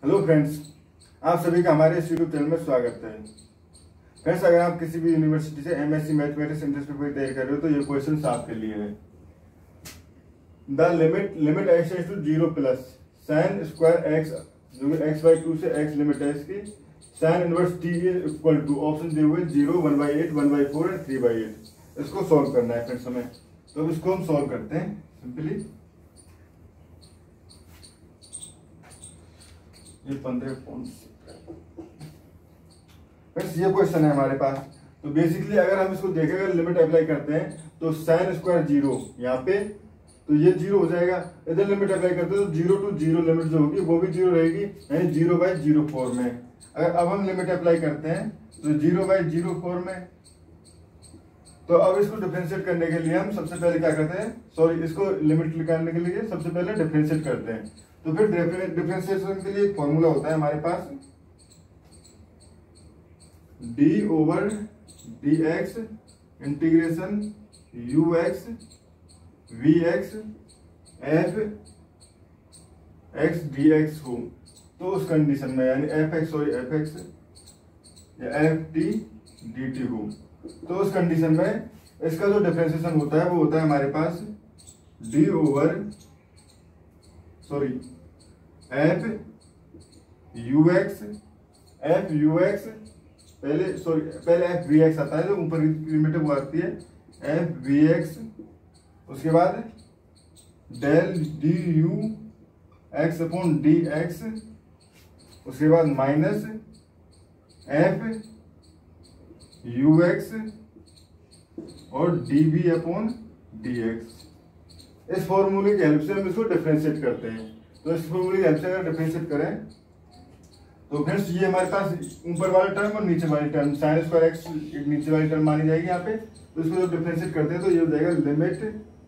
Hello friends, आप सभी का हमारे इस यूट्यूब चैनल में स्वागत है। फ्रेंड्स, अगर आप किसी भी यूनिवर्सिटी से एमएससी मैथमेटिक्स इंट्रेंस पेपर की तैयारी कर रहे हो तो ये क्वेश्चन आपके लिए है। The limit x tends to 0 plus sin square x जो कि x/2 से x लिमिट है इसकी sin inverse t is equal to option दिए हुए 0, 1/8, 1/4 और 3/8। इसको सॉल्व करना है फ्रेंड्स हमें। तो अब इसको हम सॉल्व करते हैं सिंपली। ये 15 फ्रेंड्स ये क्वेश्चन है हमारे पास। तो बेसिकली अगर हम इसको देखें, अगर लिमिट अप्लाई करते हैं तो sin स्क्वायर 0 यहाँ पे तो ये 0 हो जाएगा। इधर लिमिट अप्लाई करते हैं तो 0 to 0 लिमिट जो होगी वो भी 0 रहेगी, यानी 0/0 फॉर्म में। अगर अब हम लिमिट अप्लाई करते हैं तो 0/0 फॉर्म में। तो अब इसको डिफरेंशिएट करने के लिए हम सबसे पहले क्या करते हैं, सॉरी इसको लिमिट निकालने के लिए सबसे पहले डिफरेंशिएट करते हैं। तो फिर डिफरेंशिएशन के लिए एक फॉर्मूला होता है हमारे पास, d/dx integration ux vx f x dx हो। तो उस कंडीशन में यानी fx या ft dt हो, तो उस कंडीशन में इसका जो डिफरेंशिएशन होता है वो होता है हमारे पास f पहले f vx आता है, जो ऊपर की लिमिट वो आती है f vx, उसके बाद del du x upon dx, उसके बाद माइनस f ux और dv अपॉन dx। इस फॉर्मूले की हेल्प से हम इसको डिफरेंशिएट करते हैं। तो इस फॉर्मूले की हेल्प से अगर डिफरेंशिएट करें तो फ्रेंड्स ये हमारे पास ऊपर वाला टर्म और नीचे वाली टर्म sin स्क्वायर x नीचे वाली टर्म मानी जाएगी यहाँ पे। तो इसको जब डिफरेंशिएट करते हैं तो ये हो जाएगा limit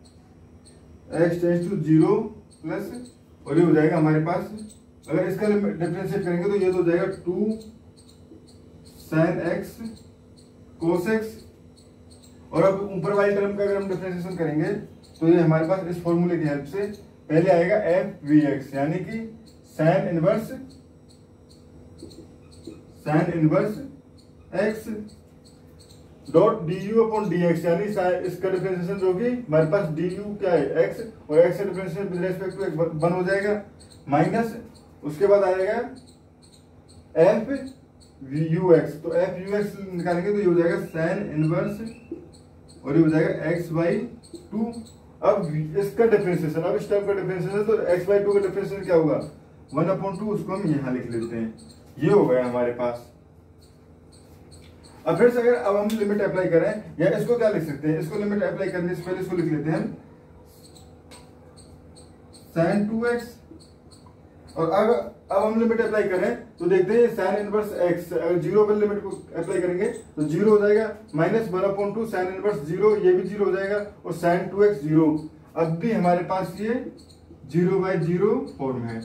x tends to 0 plus, और ये हो जाएगा हमारे पास, अगर इसका डिफरेंशिएट करेंगे तो ये तो हो जाएगा 2 sin x cos x। और अब ऊपर वाली टर्म का अगर हम डिफरेंशिएशन करेंगे तो ये हमारे पास इस फॉर्मूले की हेल्प से पहले आएगा f vx यानी कि sin inverse x dot du upon dx, यानी इसका डिफरेंशिएशन जो कि हमारे पास du क्या है x, और x का डिफरेंशिएशन विद रेस्पेक्ट टू 1 हो जाएगा, माइनस उसके बाद आएगा f ux। तो f ux निकालेंगे तो ये हो जाएगा sin इनवर्स और ये हो जाएगा x/2। अब इसका डिफरेंशिएशन, अब इस टर्म का डिफरेंशिएशन, तो x/2 का डिफरेंशिएशन क्या होगा 1/2, उसको हम यहाँ लिख लेते हैं। ये हो गया हमारे पास। अब फिर से अगर अब हम लिमिट अप्लाई करें, या इसको क्या लिख सकते हैं, इसको लिमिट अप्लाई करने से पहले इसको लिख लेते हैं sin 2x। और अब हम लिमिट अप्लाई करें तो देखते हैं sin इनवर्स x, अगर 0 पर लिमिट को अप्लाई करेंगे तो 0 हो जाएगा, माइनस 1/2 sin इनवर्स 0, ये भी 0 हो जाएगा, और sin 2x 0। अब भी हमारे पास ये 0/0 फॉर्म है।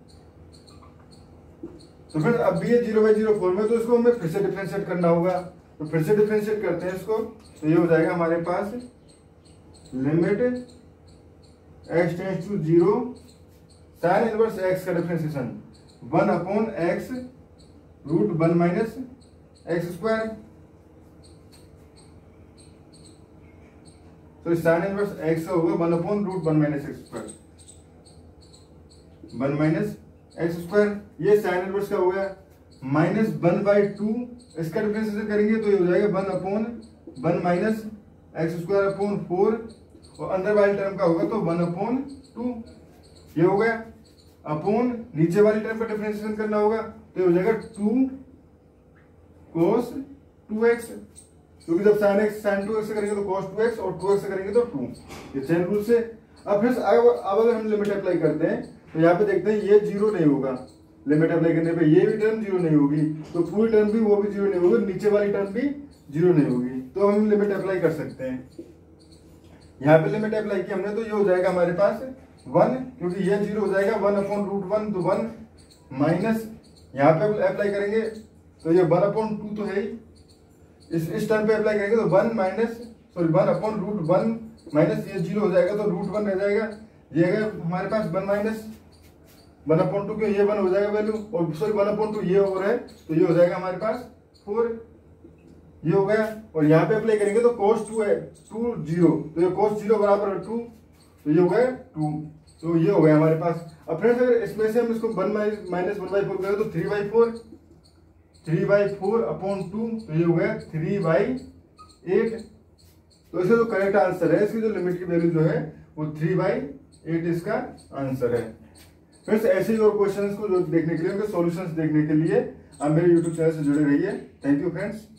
तो फिर अब भी ये 0/0 फॉर्म है, तो इसको हमें फिर से डिफरेंशिएट करना होगा। तो फिर से डिफरेंशिएट करते हैं इसको, तो ये हो जाएगा हमारे पास limit x tends to 0 sin inverse x का differentiation 1/x root 1 minus x square. तो sin इनवर्स x का होगा 1/√1 minus x square, 1 minus x square. ये sin इनवर्स का हो गया, माइनस 1/2 इसका डिफरेंशिएशन करेंगे तो ये हो जाएगा 1/1 माइनस x स्क्वायर अपॉन 4, और अंदर वाली टर्म का होगा तो 1/2। ये हो गया, अपॉन नीचे वाली टर्म का डिफरेंशिएशन करना होगा तो ये हो जाएगा 2 cos 2x, क्योंकि जब sin 2x से करेंगे तो cos 2x और 2x से करेंगे तो 2, ये चेन रूल से। अब फिर अब अगर हम लिमिट अप्लाई करते हैं तो यहाँ पे देखते हैं ये 0 नहीं होगा, लिमिट अप्लाई करने पे ये भी टर्म 0 नहीं होगी, तो पूरी टर्म भी वो भी 0 नहीं होगी, नीचे वाली टर्म भी 0 नहीं होगी। तो हम लिमिट अप्लाई कर सकते हैं। यहाँ पे लिमिट अप्लाई की हमने तो ये हो जाएगा हमारे पास 1, क्योंकि ये 0 हो जाएगा, 1/√1 तो 1 माइनस यहाँ पे अप्लाई करेंगे तो ये 1/2 तो है ही, इस टर्म पे अप्लाई करेंगे तो 1 माइनस ये 0 हो जाएगा तो √1 रह जाएगा। ये अगर हमारे पास 1 माइनस 1/2 क्यों, ये 1 हो जाएगा वैल्यू, और सॉरी 1/2 ये ओवर है तो ये हो जाएगा हमारे पास 4, ये हो गया। और यहाँ पे अप्लाई करेंगे तो cos 2 है 2 0, तो ये cos 0 बराबर 2, तो ये हो गया 2, तो ये हो गया हमारे पास। अब फ्रेंड्स अगर इसमें से हम इसको 1 माइनस 1/4 करें तो 3/4 3/4/2, तो ये हो गया 3/8। तो इसका जो करेक्ट आंसर है, इसकी जो लिमिट की वैल्यू जो है वो 3/8 इसका आंसर है। फ्रेंड्स ऐसे ही और क्वेश्चंस को जो देखने के लिए, उनके सॉल्यूशंस देखने के लिए आप मेरे यूट्यूब चैनल से जुड़े रहिए। Thank you friends.